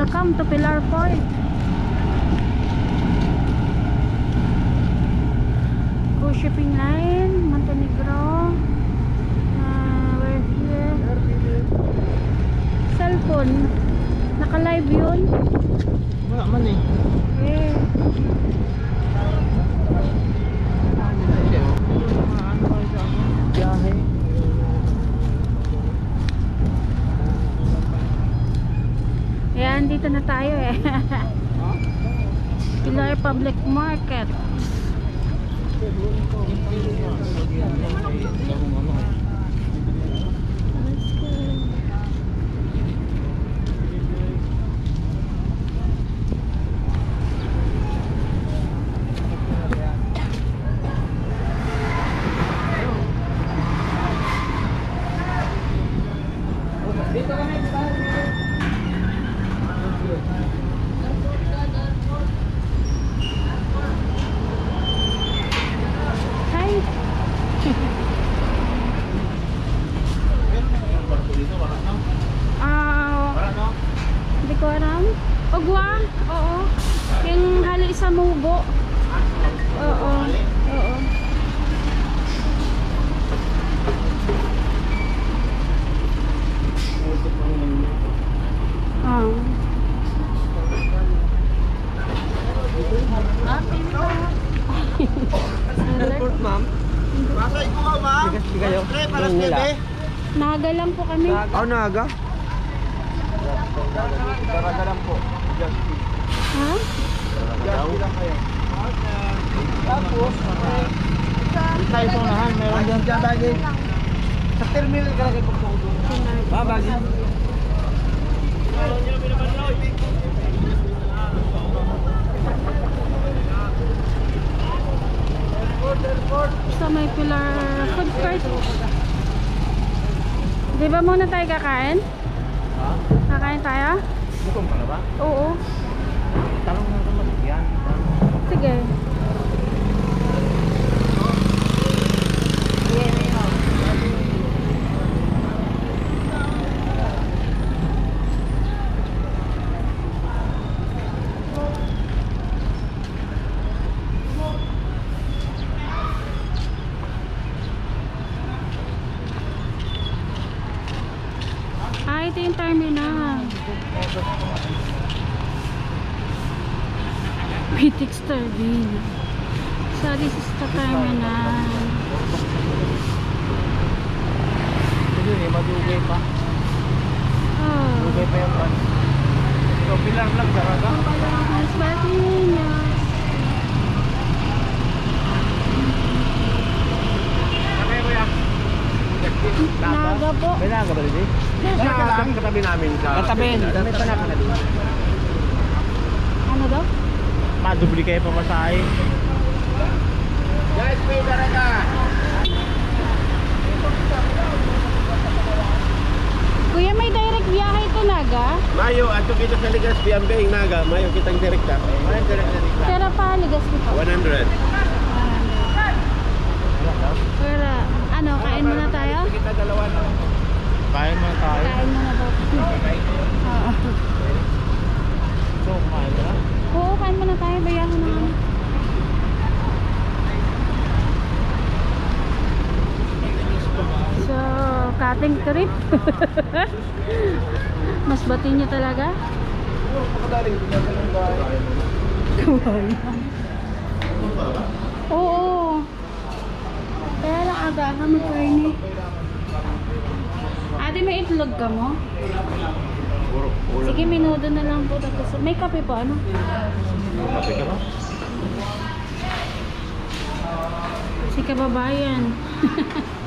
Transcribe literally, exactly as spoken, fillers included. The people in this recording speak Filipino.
Welcome to Pilar Point. Go shipping line, Montenegro. Uh, we're here. Cellphone. Naka-live yun. Wala man eh. Eh. Biyahe. Ayan, dito na tayo eh. Pilar Public Market. Ogwa? Oo. Yung hali sa mugo. Oo. Oo. Ah. Airport, ma'am. Pasay ko ka, ma'am. Sige kayo. Para sa bebe. Naga lang po kami. Oh, naga? Naga lang po. Ha? Just lang kayo. Tapos, tayo sa unahan, meron dyan dyan lagi. Sa terminal ka lagi pagtuto. Ba, bagi. Sa may Pilar food court. Di ba muna tayo kakain? Ha? Kakain tayo? Gutom ka na ba? Oo. Talong mo naman yan. Sige. Ah, ito yung terminal. Pitix Turbine. So this is the terminal. Ito eh, madugay pa. Oh. Dugay pa yung pan. So, Pilar lang talaga. Mas Batinas. Naga po. May naga ba rin? Naga lang, katabi namin sa... Katabi, may panaka na din. Ano daw? Madubli kayo pamasahe. Guys, may daraga. Kuya, may direct biyahe ito, Naga? Mayo, ato kita sa Legazpi, ang biyahing naga. Mayo kitang direkta. Mayo direkta. Pero pa, ligas nito. one hundred. Pero, ano, kain muna tayo? Kita dalawa na. Kain mo tayo. Kain muna daw. Oo. So, kumain ka na? Oo, kain muna tayo. Bayahan na. So, cutting trip. Mas bati niyo talaga? Kawaii. Oo. Kaya lang agahan mo pa ini. Ate, may itlog ka mo? Sige, minudo na lang po. Tapos, may kape pa, ano? Kape ka ba? Si kababayan.